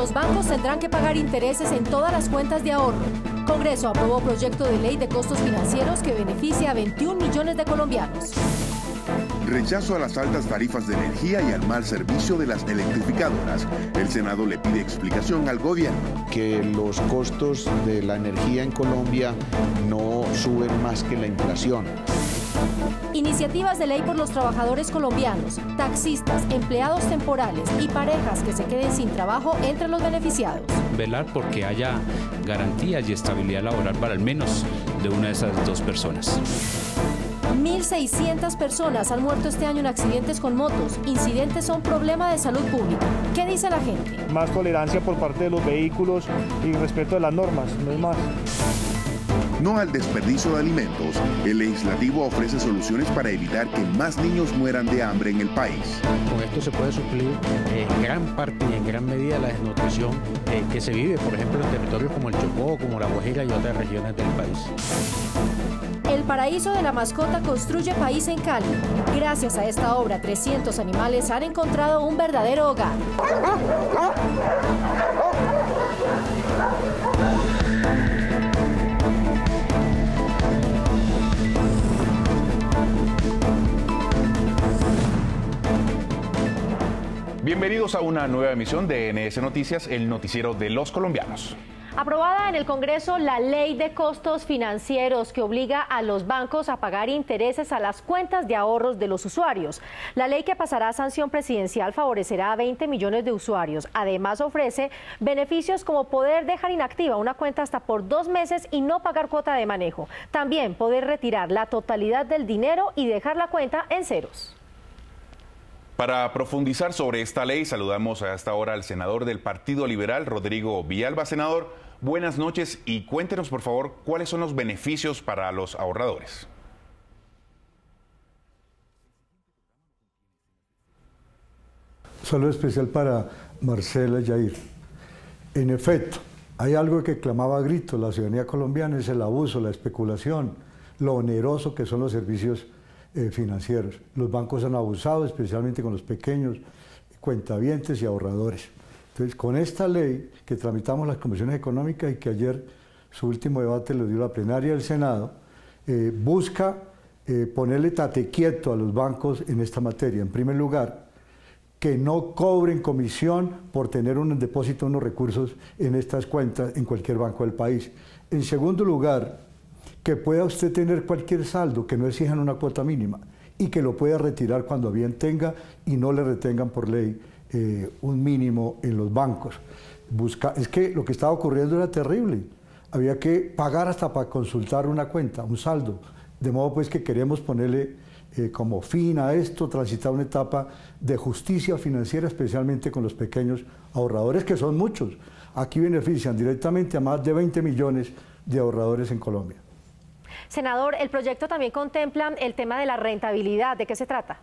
Los bancos tendrán que pagar intereses en todas las cuentas de ahorro. Congreso aprobó proyecto de ley de costos financieros que beneficia a 21 millones de colombianos. Rechazo a las altas tarifas de energía y al mal servicio de las electrificadoras. El Senado le pide explicación al gobierno. Que los costos de la energía en Colombia no suben más que la inflación. Iniciativas de ley por los trabajadores colombianos, taxistas, empleados temporales y parejas que se queden sin trabajo entre los beneficiados. Velar porque haya garantías y estabilidad laboral para al menos de una de esas dos personas. 1.600 personas han muerto este año en accidentes con motos. Incidentes son problema de salud pública. ¿Qué dice la gente? Más tolerancia por parte de los vehículos y respeto de las normas, no es más. No al desperdicio de alimentos. El legislativo ofrece soluciones para evitar que más niños mueran de hambre en el país. Con esto se puede suplir en gran parte y en gran medida la desnutrición que se vive, por ejemplo, en territorios como el Chocó, como La Guajira y otras regiones del país. El Paraíso de la Mascota construye país en Cali. Gracias a esta obra, 300 animales han encontrado un verdadero hogar. Bienvenidos a una nueva emisión de NS Noticias, el noticiero de los colombianos. Aprobada en el Congreso la Ley de Costos Financieros que obliga a los bancos a pagar intereses a las cuentas de ahorros de los usuarios. La ley que pasará a sanción presidencial favorecerá a 20 millones de usuarios. Además ofrece beneficios como poder dejar inactiva una cuenta hasta por 2 meses y no pagar cuota de manejo. También poder retirar la totalidad del dinero y dejar la cuenta en ceros. Para profundizar sobre esta ley, saludamos a esta hora al senador del Partido Liberal, Rodrigo Villalba. Senador, buenas noches y cuéntenos, por favor, cuáles son los beneficios para los ahorradores. Saludo especial para Marcela Yair. En efecto, hay algo que clamaba a gritos la ciudadanía colombiana, es el abuso, la especulación, lo oneroso que son los servicios financieros. Los bancos han abusado, especialmente con los pequeños cuentavientes y ahorradores. Entonces, con esta ley que tramitamos las comisiones económicas y que ayer su último debate lo dio la plenaria del Senado, busca ponerle tate quieto a los bancos en esta materia. En primer lugar, que no cobren comisión por tener un depósito de unos recursos en estas cuentas en cualquier banco del país. En segundo lugar, que pueda usted tener cualquier saldo, que no exijan una cuota mínima y que lo pueda retirar cuando bien tenga y no le retengan por ley un mínimo en los bancos. Es que lo que estaba ocurriendo era terrible. Había que pagar hasta para consultar una cuenta, un saldo. De modo pues que queremos ponerle como fin a esto, transitar una etapa de justicia financiera, especialmente con los pequeños ahorradores, que son muchos. Aquí benefician directamente a más de 20 millones de ahorradores en Colombia. Senador, el proyecto también contempla el tema de la rentabilidad. ¿De qué se trata?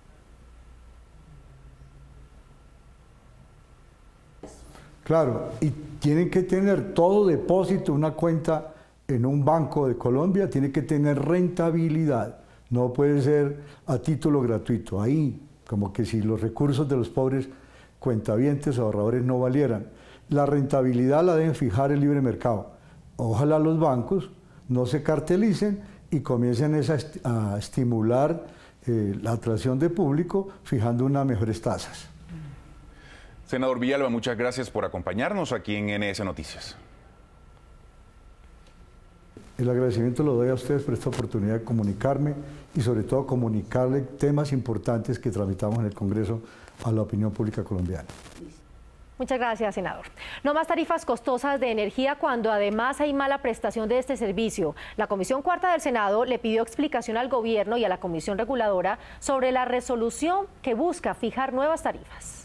Claro, y tienen que tener todo depósito, una cuenta en un banco de Colombia, tiene que tener rentabilidad. No puede ser a título gratuito. Ahí, como que si los recursos de los pobres cuentavientes o ahorradores no valieran. La rentabilidad la deben fijar el libre mercado. Ojalá los bancos no se cartelicen y comiencen a estimular la atracción de público fijando unas mejores tasas. Senador Villalba, muchas gracias por acompañarnos aquí en NS Noticias. El agradecimiento lo doy a ustedes por esta oportunidad de comunicarme y sobre todo comunicarle temas importantes que tramitamos en el Congreso a la opinión pública colombiana. Muchas gracias, senador. No más tarifas costosas de energía cuando además hay mala prestación de este servicio. La Comisión Cuarta del Senado le pidió explicación al gobierno y a la Comisión Reguladora sobre la resolución que busca fijar nuevas tarifas.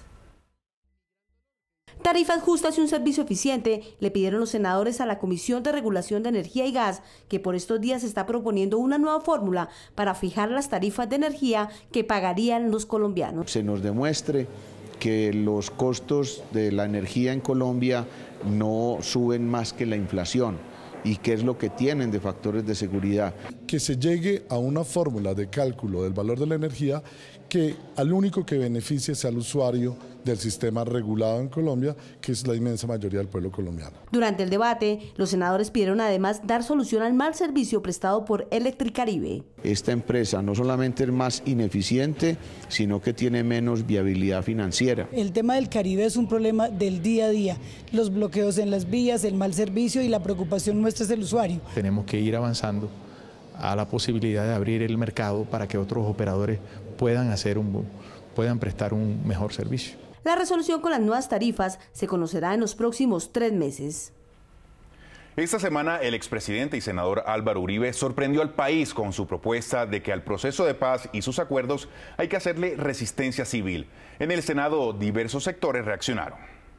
Tarifas justas y un servicio eficiente, le pidieron los senadores a la Comisión de Regulación de Energía y Gas, que por estos días está proponiendo una nueva fórmula para fijar las tarifas de energía que pagarían los colombianos. Se nos demuestre que los costos de la energía en Colombia no suben más que la inflación y qué es lo que tienen de factores de seguridad. Que se llegue a una fórmula de cálculo del valor de la energía que al único que beneficie sea al usuario del sistema regulado en Colombia, que es la inmensa mayoría del pueblo colombiano. Durante el debate, los senadores pidieron además dar solución al mal servicio prestado por Electricaribe. Esta empresa no solamente es más ineficiente, sino que tiene menos viabilidad financiera. El tema del Caribe es un problema del día a día, los bloqueos en las vías, el mal servicio y la preocupación nuestra es el usuario. Tenemos que ir avanzando a la posibilidad de abrir el mercado para que otros operadores puedan prestar un mejor servicio. La resolución con las nuevas tarifas se conocerá en los próximos 3 meses. Esta semana el expresidente y senador Álvaro Uribe sorprendió al país con su propuesta de que al proceso de paz y sus acuerdos hay que hacerle resistencia civil. En el Senado diversos sectores reaccionaron.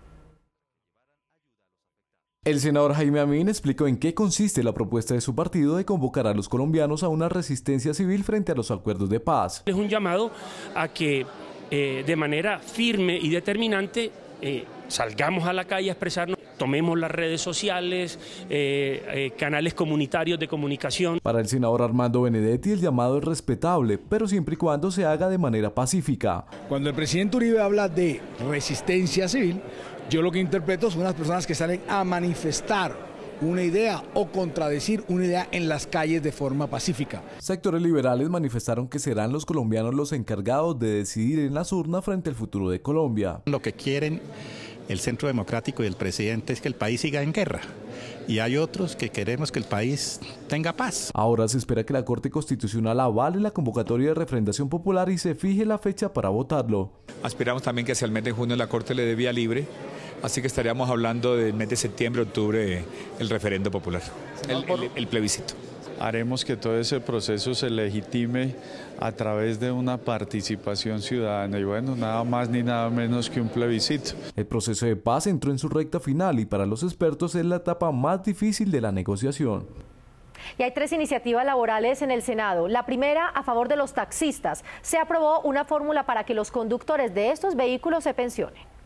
El senador Jaime Amín explicó en qué consiste la propuesta de su partido de convocar a los colombianos a una resistencia civil frente a los acuerdos de paz. Es un llamado a que de manera firme y determinante salgamos a la calle a expresarnos, tomemos las redes sociales, canales comunitarios de comunicación. Para el senador Armando Benedetti el llamado es respetable, pero siempre y cuando se haga de manera pacífica. Cuando el presidente Uribe habla de resistencia civil, yo lo que interpreto son unas personas que salen a manifestar una idea o contradecir una idea en las calles de forma pacífica. Sectores liberales manifestaron que serán los colombianos los encargados de decidir en las urnas frente al futuro de Colombia. Lo que quieren el Centro Democrático y el presidente es que el país siga en guerra. Y hay otros que queremos que el país tenga paz. Ahora se espera que la Corte Constitucional avale la convocatoria de refrendación popular y se fije la fecha para votarlo. Aspiramos también que hacia el mes de junio la Corte le dé vía libre, así que estaríamos hablando del mes de septiembre, octubre, el referendo popular, el plebiscito. Haremos que todo ese proceso se legitime a través de una participación ciudadana y bueno, nada más ni nada menos que un plebiscito. El proceso de paz entró en su recta final y para los expertos es la etapa más difícil de la negociación. Y hay 3 iniciativas laborales en el Senado. La primera, a favor de los taxistas. Se aprobó una fórmula para que los conductores de estos vehículos se pensionen.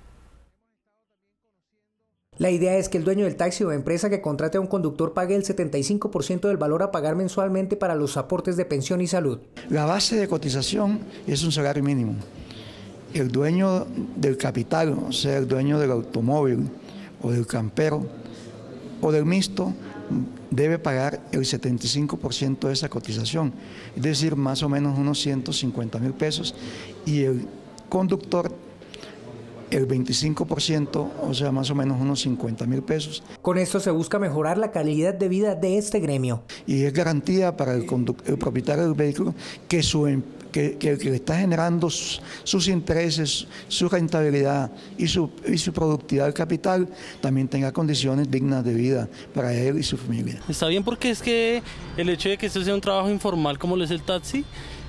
La idea es que el dueño del taxi o empresa que contrate a un conductor pague el 75% del valor a pagar mensualmente para los aportes de pensión y salud. La base de cotización es un salario mínimo. El dueño del capital, o sea, el dueño del automóvil o del campero o del mixto, debe pagar el 75% de esa cotización, es decir, más o menos unos 150.000 pesos, y el conductor el 25%, o sea, más o menos unos 50.000 pesos. Con esto se busca mejorar la calidad de vida de este gremio. Y es garantía para el propietario del vehículo que el que le está generando sus intereses, su rentabilidad y su productividad del capital también tenga condiciones dignas de vida para él y su familia. Está bien porque es que el hecho de que esto sea un trabajo informal como lo es el taxi,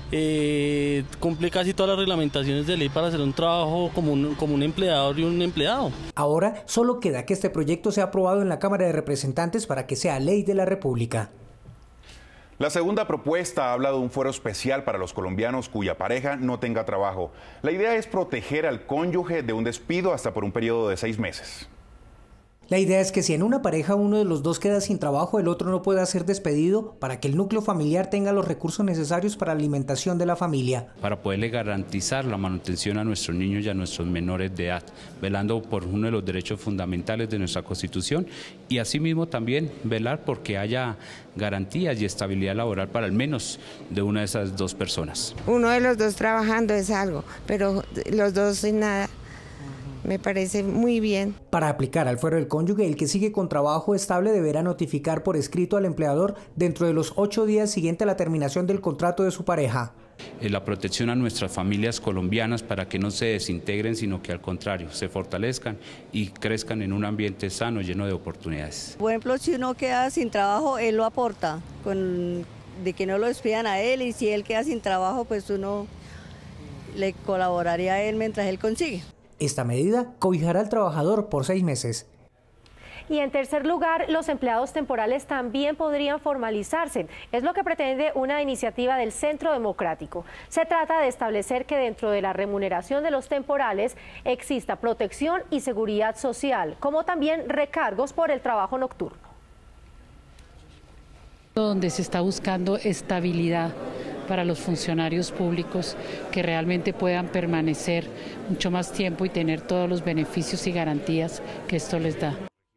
cumple casi todas las reglamentaciones de ley para hacer un trabajo como un empleador y un empleado. Ahora solo queda que este proyecto sea aprobado en la Cámara de Representantes para que sea ley de la República. La segunda propuesta habla de un fuero especial para los colombianos cuya pareja no tenga trabajo. La idea es proteger al cónyuge de un despido hasta por un periodo de 6 meses. La idea es que si en una pareja uno de los dos queda sin trabajo, el otro no pueda ser despedido para que el núcleo familiar tenga los recursos necesarios para la alimentación de la familia. Para poderle garantizar la manutención a nuestros niños y a nuestros menores de edad, velando por uno de los derechos fundamentales de nuestra Constitución y asimismo también velar porque haya garantías y estabilidad laboral para al menos de una de esas dos personas. Uno de los dos trabajando es algo, pero los dos sin nada. Me parece muy bien. Para aplicar al fuero del cónyuge, el que sigue con trabajo estable deberá notificar por escrito al empleador dentro de los 8 días siguientes a la terminación del contrato de su pareja. La protección a nuestras familias colombianas para que no se desintegren, sino que al contrario, se fortalezcan y crezcan en un ambiente sano, lleno de oportunidades. Por ejemplo, si uno queda sin trabajo, él lo aporta, de que no lo despidan a él, y si él queda sin trabajo, pues uno le colaboraría a él mientras él consigue. Esta medida cobijará al trabajador por 6 meses. Y en tercer lugar, los empleados temporales también podrían formalizarse. Es lo que pretende una iniciativa del Centro Democrático. Se trata de establecer que dentro de la remuneración de los temporales exista protección y seguridad social, como también recargos por el trabajo nocturno. Donde se está buscando estabilidad para los funcionarios públicos que realmente puedan permanecer mucho más tiempo y tener todos los beneficios y garantías que esto les da.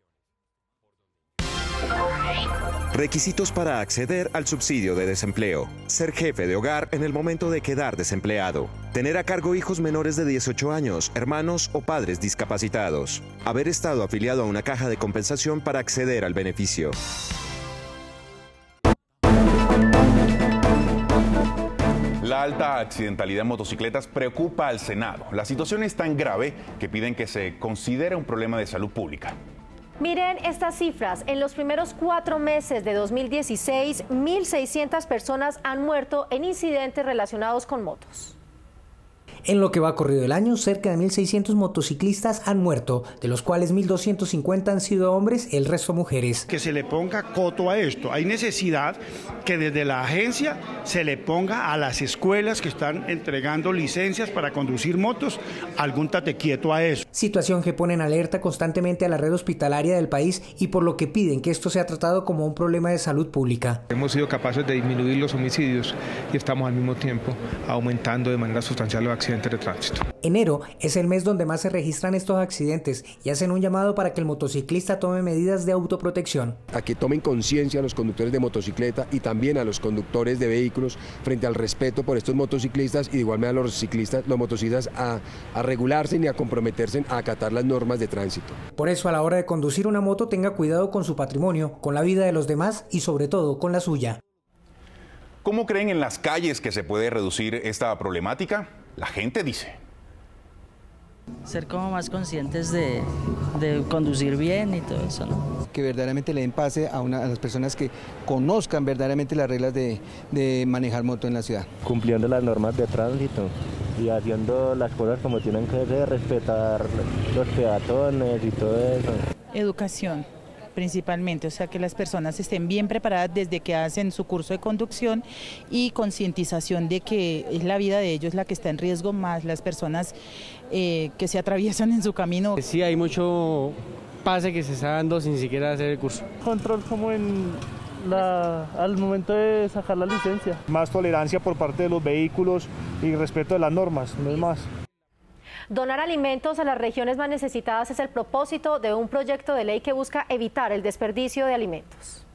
Requisitos para acceder al subsidio de desempleo. Ser jefe de hogar en el momento de quedar desempleado. Tener a cargo hijos menores de 18 años, hermanos o padres discapacitados. Haber estado afiliado a una caja de compensación para acceder al beneficio. La alta accidentalidad en motocicletas preocupa al Senado. La situación es tan grave que piden que se considere un problema de salud pública. Miren estas cifras. En los primeros 4 meses de 2016, 1.600 personas han muerto en incidentes relacionados con motos. En lo que va corrido el año, cerca de 1.600 motociclistas han muerto, de los cuales 1.250 han sido hombres, el resto mujeres. Que se le ponga coto a esto. Hay necesidad que desde la agencia se le ponga a las escuelas que están entregando licencias para conducir motos algún tate quieto a eso. Situación que pone en alerta constantemente a la red hospitalaria del país y por lo que piden que esto sea tratado como un problema de salud pública. Hemos sido capaces de disminuir los homicidios y estamos al mismo tiempo aumentando de manera sustancial los accidentes de tránsito. Enero es el mes donde más se registran estos accidentes y hacen un llamado para que el motociclista tome medidas de autoprotección. A que tomen conciencia a los conductores de motocicleta y también a los conductores de vehículos frente al respeto por estos motociclistas y de igual manera los motociclistas a regularse y a comprometerse a acatar las normas de tránsito. Por eso a la hora de conducir una moto tenga cuidado con su patrimonio, con la vida de los demás y sobre todo con la suya. ¿Cómo creen en las calles que se puede reducir esta problemática? La gente dice. Ser como más conscientes de conducir bien y todo eso, ¿no? Que verdaderamente le den pase a las personas que conozcan verdaderamente las reglas de manejar moto en la ciudad. Cumpliendo las normas de tránsito y haciendo las cosas como tienen que ser, respetar los peatones y todo eso. Educación. Principalmente, o sea, que las personas estén bien preparadas desde que hacen su curso de conducción y concientización de que es la vida de ellos la que está en riesgo, más las personas que se atraviesan en su camino. Sí, hay mucho pase que se está dando sin siquiera hacer el curso. Control como al momento de sacar la licencia. Más tolerancia por parte de los vehículos y respeto de las normas, no es más. Donar alimentos a las regiones más necesitadas es el propósito de un proyecto de ley que busca evitar el desperdicio de alimentos.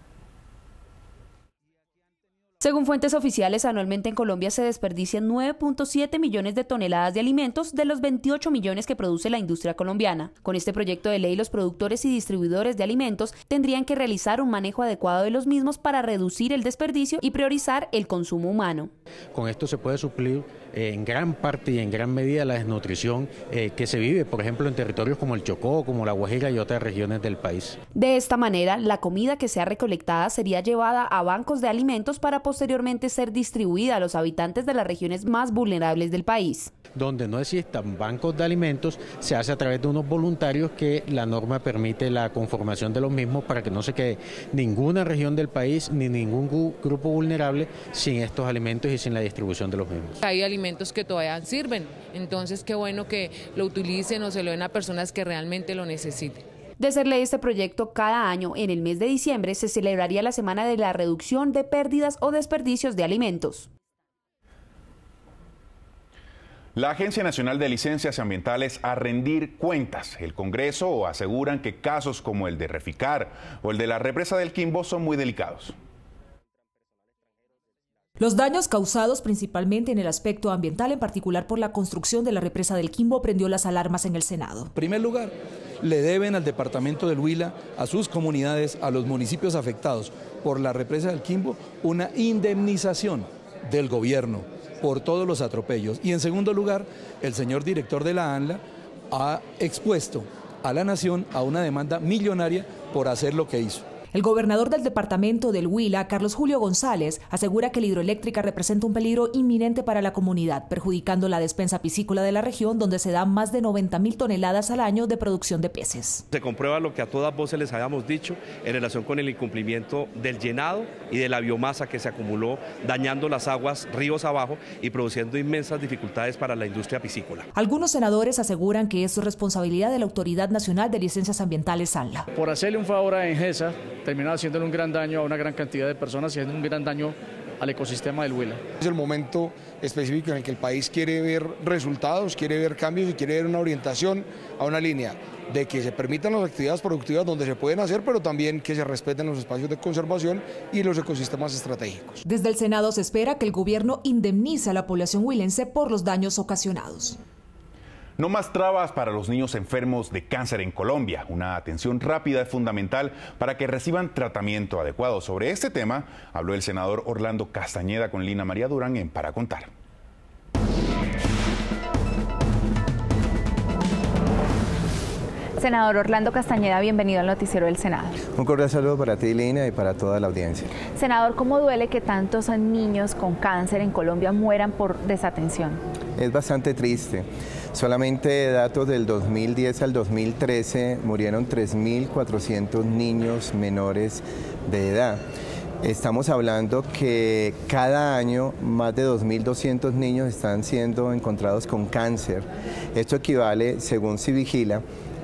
Según fuentes oficiales, anualmente en Colombia se desperdician 9.7 millones de toneladas de alimentos de los 28 millones que produce la industria colombiana. Con este proyecto de ley, los productores y distribuidores de alimentos tendrían que realizar un manejo adecuado de los mismos para reducir el desperdicio y priorizar el consumo humano. Con esto se puede suplir en gran parte y en gran medida la desnutrición que se vive, por ejemplo, en territorios como el Chocó, como La Guajira y otras regiones del país. De esta manera, la comida que sea recolectada sería llevada a bancos de alimentos para posteriormente ser distribuida a los habitantes de las regiones más vulnerables del país. Donde no existan bancos de alimentos, se hace a través de unos voluntarios que la norma permite la conformación de los mismos para que no se quede ninguna región del país ni ningún grupo vulnerable sin estos alimentos y sin la distribución de los mismos. Hay alimentos que todavía sirven, entonces qué bueno que lo utilicen o se lo den a personas que realmente lo necesiten. De ser ley este proyecto, cada año en el mes de diciembre se celebraría la Semana de la Reducción de Pérdidas o Desperdicios de Alimentos. La Agencia Nacional de Licencias Ambientales a rendir cuentas. El Congreso aseguran que casos como el de Reficar o el de la represa del Quimbo son muy delicados. Los daños causados principalmente en el aspecto ambiental, en particular por la construcción de la represa del Quimbo, prendió las alarmas en el Senado. En primer lugar, le deben al departamento del Huila, a sus comunidades, a los municipios afectados por la represa del Quimbo, una indemnización del gobierno por todos los atropellos. Y en segundo lugar, el señor director de la ANLA ha expuesto a la nación a una demanda millonaria por hacer lo que hizo. El gobernador del departamento del Huila, Carlos Julio González, asegura que la hidroeléctrica representa un peligro inminente para la comunidad, perjudicando la despensa piscícola de la región, donde se dan más de 90.000 toneladas al año de producción de peces. Se comprueba lo que a todas voces les habíamos dicho en relación con el incumplimiento del llenado y de la biomasa que se acumuló, dañando las aguas ríos abajo y produciendo inmensas dificultades para la industria piscícola. Algunos senadores aseguran que esto es responsabilidad de la Autoridad Nacional de Licencias Ambientales, ANLA. Por hacerle un favor a ENGESA, terminó haciéndole un gran daño a una gran cantidad de personas y haciendo un gran daño al ecosistema del Huila. Es el momento específico en el que el país quiere ver resultados, quiere ver cambios y quiere ver una orientación a una línea de que se permitan las actividades productivas donde se pueden hacer, pero también que se respeten los espacios de conservación y los ecosistemas estratégicos. Desde el Senado se espera que el gobierno indemnice a la población huilense por los daños ocasionados. No más trabas para los niños enfermos de cáncer en Colombia. Una atención rápida es fundamental para que reciban tratamiento adecuado. Sobre este tema habló el senador Orlando Castañeda con Lina María Durán en Para Contar. Senador Orlando Castañeda, bienvenido al Noticiero del Senado. Un cordial saludo para ti, Lina, y para toda la audiencia. Senador, ¿cómo duele que tantos niños con cáncer en Colombia mueran por desatención? Es bastante triste. Solamente datos del 2010 al 2013 murieron 3.400 niños menores de edad. Estamos hablando que cada año más de 2.200 niños están siendo encontrados con cáncer. Esto equivale, según Civigila,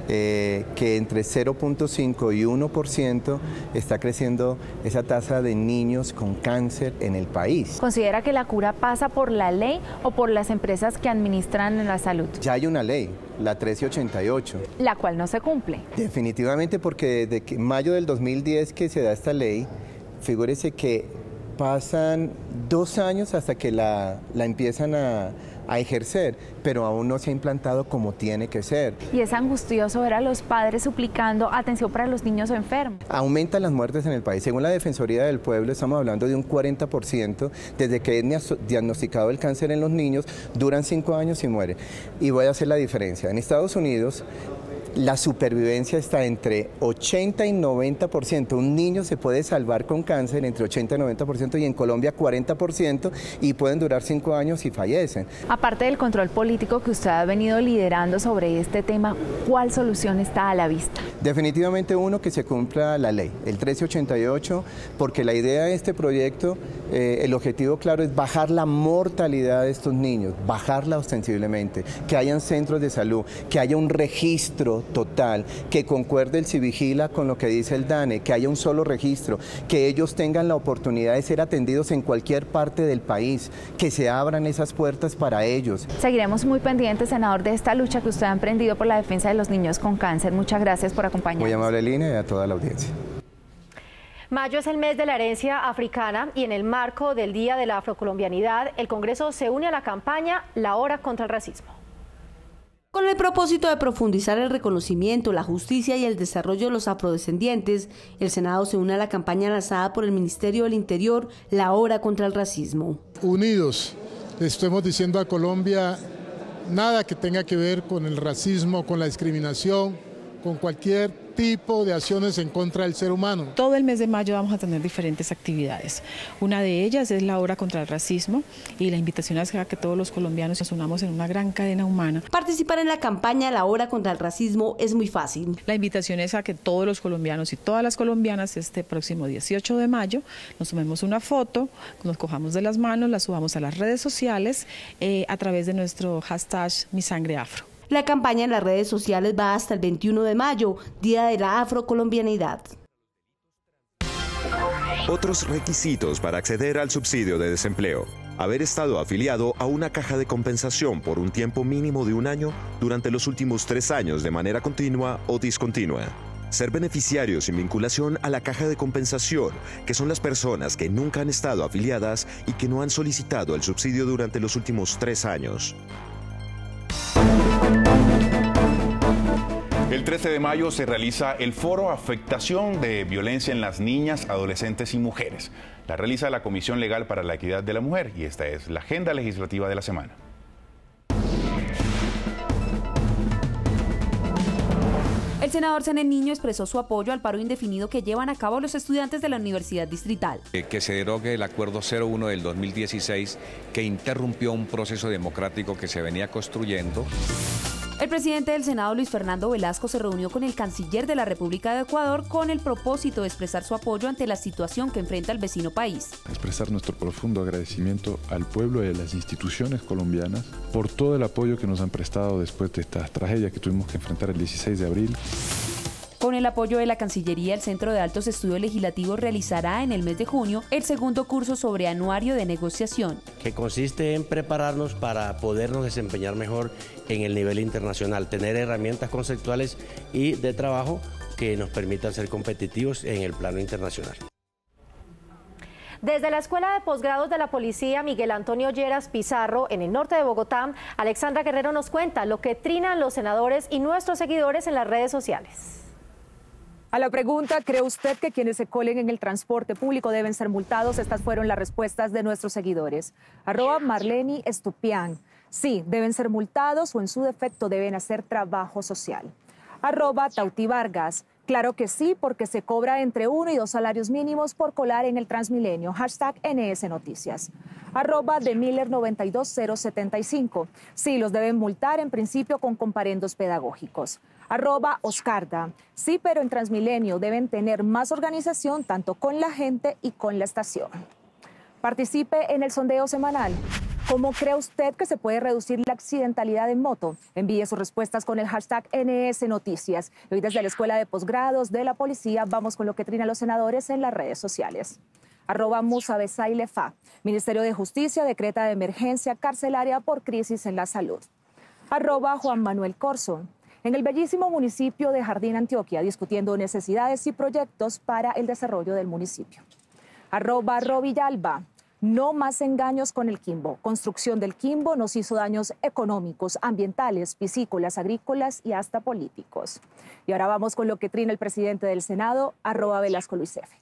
que entre 0.5 y 1% está creciendo esa tasa de niños con cáncer en el país. ¿Considera que la cura pasa por la ley o por las empresas que administran la salud? Ya hay una ley, la 1388. La cual no se cumple. Definitivamente, porque desde mayo del 2010 que se da esta ley, figúrese que pasan 2 años hasta que la empiezan a ejercer, pero aún no se ha implantado como tiene que ser. Y es angustioso ver a los padres suplicando atención para los niños enfermos. Aumentan las muertes en el país. Según la Defensoría del Pueblo, estamos hablando de un 40% desde que es diagnosticado el cáncer en los niños, duran 5 años y mueren. Y voy a hacer la diferencia. En Estados Unidos, la supervivencia está entre 80 y 90%. Un niño se puede salvar con cáncer entre 80 y 90%, y en Colombia 40%, y pueden durar 5 años y fallecen. Aparte del control político que usted ha venido liderando sobre este tema, ¿cuál solución está a la vista? Definitivamente uno, que se cumpla la ley, el 1388, porque la idea de este proyecto, el objetivo claro es bajar la mortalidad de estos niños, bajarla ostensiblemente, que hayan centros de salud, que haya un registro total, que concuerde el Civigila con lo que dice el DANE, que haya un solo registro, que ellos tengan la oportunidad de ser atendidos en cualquier parte del país, que se abran esas puertas para ellos. Seguiremos muy pendientes, senador, de esta lucha que usted ha emprendido por la defensa de los niños con cáncer. Muchas gracias por acompañarnos. Muy amable, Lina, y a toda la audiencia. Mayo es el mes de la herencia africana y en el marco del Día de la Afrocolombianidad, el Congreso se une a la campaña La Hora contra el Racismo. Con el propósito de profundizar el reconocimiento, la justicia y el desarrollo de los afrodescendientes, el Senado se une a la campaña lanzada por el Ministerio del Interior, La Hora contra el Racismo. Unidos, le estamos diciendo a Colombia nada que tenga que ver con el racismo, con la discriminación, con cualquier tipo de acciones en contra del ser humano. Todo el mes de mayo vamos a tener diferentes actividades. Una de ellas es la Hora contra el Racismo, y la invitación es a que todos los colombianos nos unamos en una gran cadena humana. Participar en la campaña La Hora contra el Racismo es muy fácil. La invitación es a que todos los colombianos y todas las colombianas este próximo 18 de mayo nos tomemos una foto, nos cojamos de las manos, la subamos a las redes sociales a través de nuestro hashtag #MiSangreAfro. La campaña en las redes sociales va hasta el 21 de mayo, Día de la Afrocolombianidad. Otros requisitos para acceder al subsidio de desempleo: haber estado afiliado a una caja de compensación por un tiempo mínimo de 1 año durante los últimos 3 años de manera continua o discontinua. Ser beneficiario sin vinculación a la caja de compensación, que son las personas que nunca han estado afiliadas y que no han solicitado el subsidio durante los últimos 3 años. El 13 de mayo se realiza el foro Afectación de Violencia en las Niñas, Adolescentes y Mujeres. La realiza la Comisión Legal para la Equidad de la Mujer, y esta es la agenda legislativa de la semana. El senador Zenet Niño expresó su apoyo al paro indefinido que llevan a cabo los estudiantes de la Universidad Distrital. Que se derogue el Acuerdo 01 del 2016, que interrumpió un proceso democrático que se venía construyendo. El presidente del Senado, Luis Fernando Velasco, se reunió con el canciller de la República de Ecuador con el propósito de expresar su apoyo ante la situación que enfrenta el vecino país. Expresar nuestro profundo agradecimiento al pueblo y a las instituciones colombianas por todo el apoyo que nos han prestado después de estas tragedias que tuvimos que enfrentar el 16 de abril. Con el apoyo de la Cancillería, el Centro de Altos Estudios Legislativos realizará en el mes de junio el segundo curso sobre anuario de negociación, que consiste en prepararnos para podernos desempeñar mejor en el nivel internacional, tener herramientas conceptuales y de trabajo que nos permitan ser competitivos en el plano internacional. Desde la Escuela de Posgrados de la Policía Miguel Antonio Lleras Pizarro, en el norte de Bogotá, Alexandra Guerrero nos cuenta lo que trinan los senadores y nuestros seguidores en las redes sociales. A la pregunta, ¿cree usted que quienes se colen en el transporte público deben ser multados? Estas fueron las respuestas de nuestros seguidores. @Marleni Estupián. Sí, deben ser multados o en su defecto deben hacer trabajo social. @Tauti Vargas. Claro que sí, porque se cobra entre 1 y 2 salarios mínimos por colar en el Transmilenio. #NS Noticias. @DeMiller92075. Sí, los deben multar en principio con comparendos pedagógicos. @Oscarda. Sí, pero en Transmilenio deben tener más organización tanto con la gente y con la estación. Participe en el sondeo semanal. ¿Cómo cree usted que se puede reducir la accidentalidad en moto? Envíe sus respuestas con el #NS Noticias. Hoy desde la Escuela de Posgrados de la Policía vamos con lo que trinan los senadores en las redes sociales. @Musa Besailefa. Ministerio de Justicia decreta de emergencia carcelaria por crisis en la salud. @Juan Manuel Corso. En el bellísimo municipio de Jardín, Antioquia, discutiendo necesidades y proyectos para el desarrollo del municipio. @Rovillalba. No más engaños con el Quimbo. Construcción del Quimbo nos hizo daños económicos, ambientales, piscícolas, agrícolas y hasta políticos. Y ahora vamos con lo que trina el presidente del Senado, @Velasco Luis F.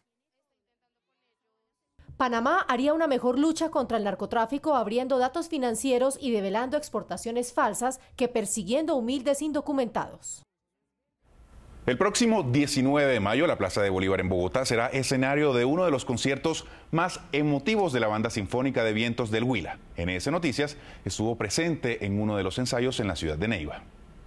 Panamá haría una mejor lucha contra el narcotráfico abriendo datos financieros y develando exportaciones falsas que persiguiendo humildes indocumentados. El próximo 19 de mayo, la Plaza de Bolívar en Bogotá será escenario de uno de los conciertos más emotivos de la Banda Sinfónica de Vientos del Huila. NS Noticias estuvo presente en uno de los ensayos en la ciudad de Neiva.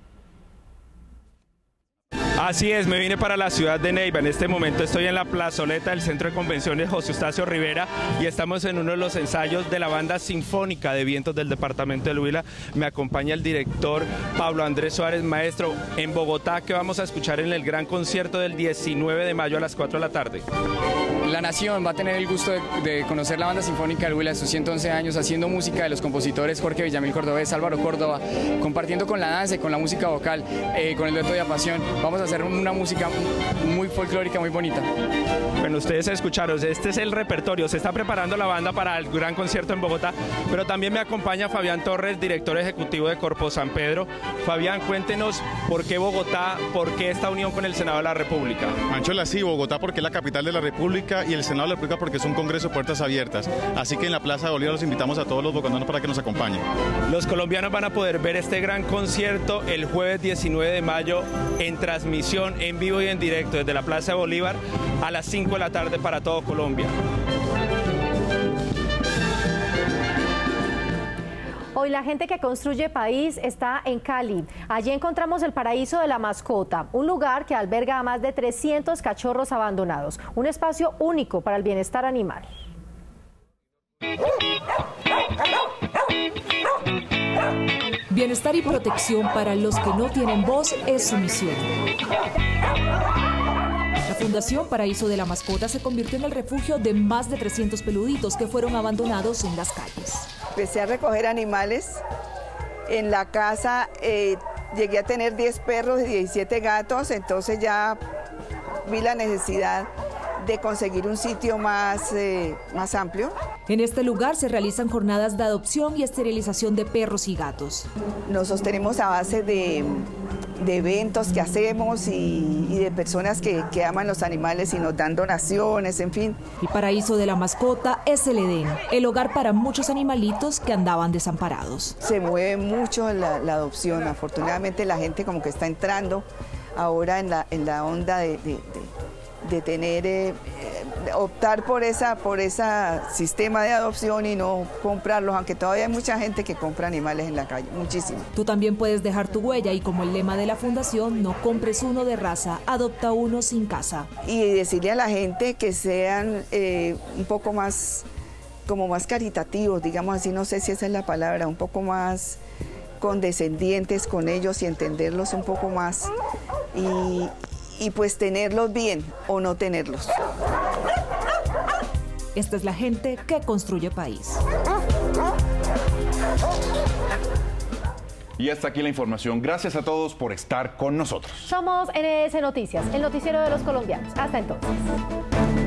Así es, me vine para la ciudad de Neiva. En este momento estoy en la plazoleta del Centro de Convenciones José Eustacio Rivera y estamos en uno de los ensayos de la Banda Sinfónica de Vientos del departamento del Huila. Me acompaña el director Pablo Andrés Suárez. Maestro, en Bogotá, ¿qué vamos a escuchar en el gran concierto del 19 de mayo a las 4 de la tarde? La nación va a tener el gusto de conocer la Banda Sinfónica del Huila de sus 111 años, haciendo música de los compositores Jorge Villamil Cordobés, Álvaro Córdoba, compartiendo con la danza y con la música vocal, con el dueto de Pasión. Vamos a hacer una música muy folclórica, muy bonita. Bueno, ustedes escucharon, este es el repertorio, se está preparando la banda para el gran concierto en Bogotá, pero también me acompaña Fabián Torres, director ejecutivo de Corpo San Pedro. Fabián, cuéntenos por qué Bogotá, por qué esta unión con el Senado de la República. Anchola, sí, Bogotá porque es la capital de la República y el Senado de la República porque es un congreso de puertas abiertas. Así que en la Plaza de Bolívar los invitamos a todos los bogotanos para que nos acompañen. Los colombianos van a poder ver este gran concierto el jueves 19 de mayo en transmisión en vivo y en directo desde la Plaza de Bolívar a las 5 de la tarde para todo Colombia. Hoy la gente que construye país está en Cali. Allí encontramos el Paraíso de la Mascota, un lugar que alberga a más de 300 cachorros abandonados, un espacio único para el bienestar animal. Bienestar y protección para los que no tienen voz es su misión. La Fundación Paraíso de la Mascota se convirtió en el refugio de más de 300 peluditos que fueron abandonados en las calles. Empecé a recoger animales. En la casa llegué a tener 10 perros y 17 gatos, entonces ya vi la necesidad de conseguir un sitio más amplio. En este lugar se realizan jornadas de adopción y esterilización de perros y gatos. Nos sostenemos a base de eventos que hacemos y de personas que aman los animales y nos dan donaciones, en fin. El Paraíso de la Mascota es el Edén, el hogar para muchos animalitos que andaban desamparados. Se mueve mucho la adopción, afortunadamente la gente como que está entrando ahora en la onda de tener, optar por ese sistema de adopción y no comprarlos, aunque todavía hay mucha gente que compra animales en la calle, muchísimo. Tú también puedes dejar tu huella y como el lema de la fundación, no compres uno de raza, adopta uno sin casa. Y decirle a la gente que sean un poco más, como más caritativos, digamos así, no sé si esa es la palabra, un poco más condescendientes con ellos y entenderlos un poco más. y pues tenerlos bien o no tenerlos. Esta es la gente que construye país. Y hasta aquí la información. Gracias a todos por estar con nosotros. Somos NS Noticias, el noticiero de los colombianos. Hasta entonces.